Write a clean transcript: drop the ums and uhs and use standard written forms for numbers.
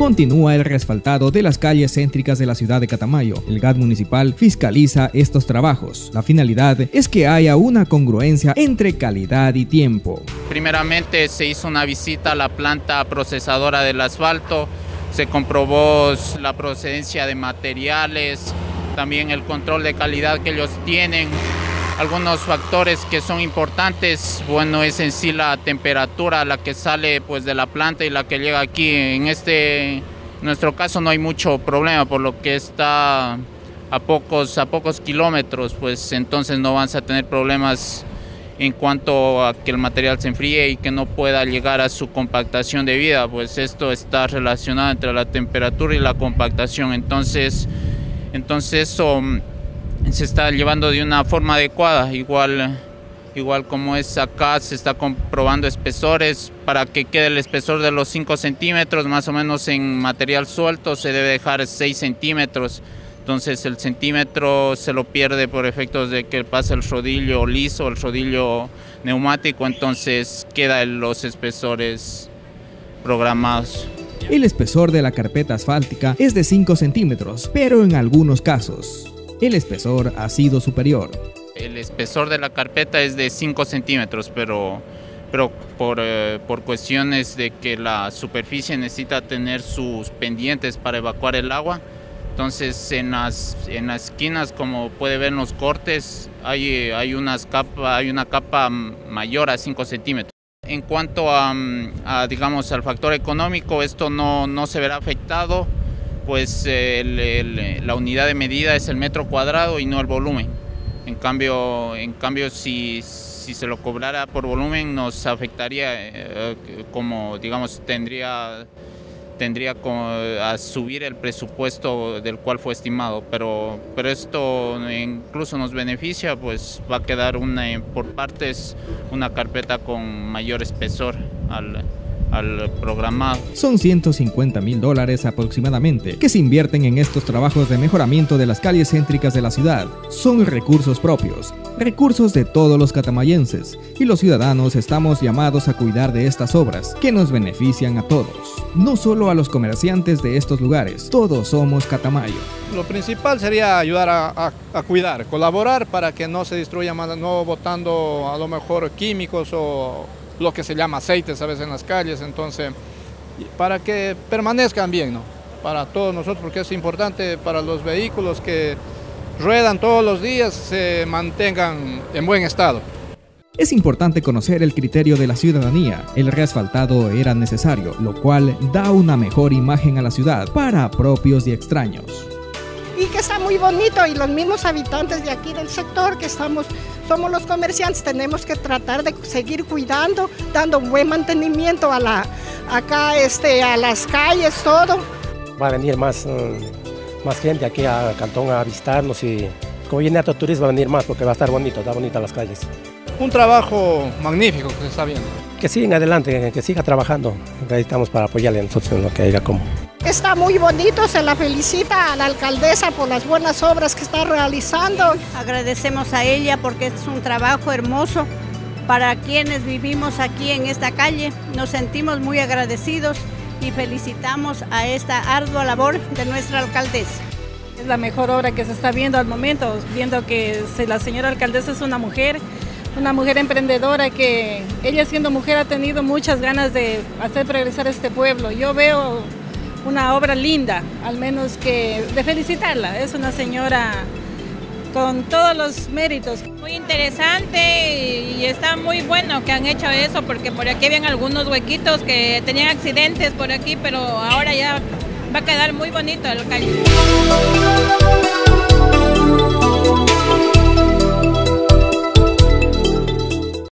Continúa el reasfaltado de las calles céntricas de la ciudad de Catamayo. El GAT municipal fiscaliza estos trabajos. La finalidad es que haya una congruencia entre calidad y tiempo. Primeramente se hizo una visita a la planta procesadora del asfalto, se comprobó la procedencia de materiales, también el control de calidad que ellos tienen. Algunos factores que son importantes, bueno, es en sí la temperatura, la que sale pues de la planta y la que llega aquí. En nuestro caso no hay mucho problema, por lo que está a pocos kilómetros, pues entonces no vamos a tener problemas en cuanto a que el material se enfríe y que no pueda llegar a su compactación debida, pues esto está relacionado entre la temperatura y la compactación, entonces eso se está llevando de una forma adecuada, igual como es acá, se está comprobando espesores para que quede el espesor de los 5 centímetros, más o menos en material suelto se debe dejar 6 centímetros, entonces el centímetro se lo pierde por efectos de que pasa el rodillo liso, el rodillo neumático, entonces quedan los espesores programados. El espesor de la carpeta asfáltica es de 5 centímetros, pero en algunos casos el espesor ha sido superior. El espesor de la carpeta es de 5 centímetros, pero por cuestiones de que la superficie necesita tener sus pendientes para evacuar el agua, entonces en las esquinas, como puede ver en los cortes, hay una capa mayor a 5 centímetros. En cuanto digamos, al factor económico, esto no se verá afectado, pues la unidad de medida es el metro cuadrado y no el volumen. En cambio si se lo cobrara por volumen nos afectaría, como digamos, tendría a subir el presupuesto del cual fue estimado, pero esto incluso nos beneficia, pues va a quedar por partes una carpeta con mayor espesor al programado. Son $150,000 aproximadamente que se invierten en estos trabajos de mejoramiento de las calles céntricas de la ciudad. Son recursos propios, recursos de todos los catamayenses, y los ciudadanos estamos llamados a cuidar de estas obras que nos benefician a todos, no solo a los comerciantes de estos lugares. Todos somos Catamayo. Lo principal sería ayudar a cuidar, colaborar para que no se destruya más, no botando a lo mejor químicos o lo que se llama aceites a veces en las calles, entonces para que permanezcan bien, ¿no? Para todos nosotros, porque es importante para los vehículos que ruedan todos los días se mantengan en buen estado. Es importante conocer el criterio de la ciudadanía. El reasfaltado era necesario, lo cual da una mejor imagen a la ciudad para propios y extraños. Y que está muy bonito, y los mismos habitantes de aquí del sector que somos los comerciantes, tenemos que tratar de seguir cuidando, dando buen mantenimiento a las calles, todo. Va a venir más gente aquí a Cantón a visitarnos, y como viene harto turismo va a venir más porque va a estar bonito, está bonita las calles. Un trabajo magnífico que se está viendo. Que sigan adelante, que siga trabajando, ahí estamos para apoyarle a nosotros en lo que haya como. Está muy bonito, se la felicita a la alcaldesa por las buenas obras que está realizando. Agradecemos a ella porque es un trabajo hermoso para quienes vivimos aquí en esta calle. Nos sentimos muy agradecidos y felicitamos a esta ardua labor de nuestra alcaldesa. Es la mejor obra que se está viendo al momento, viendo que la señora alcaldesa es una mujer emprendedora, que ella siendo mujer ha tenido muchas ganas de hacer progresar este pueblo. Yo veo una obra linda, al menos que de felicitarla. Es una señora con todos los méritos. Muy interesante y está muy bueno que han hecho eso, porque por aquí habían algunos huequitos que tenían accidentes por aquí, pero ahora ya va a quedar muy bonito el calle.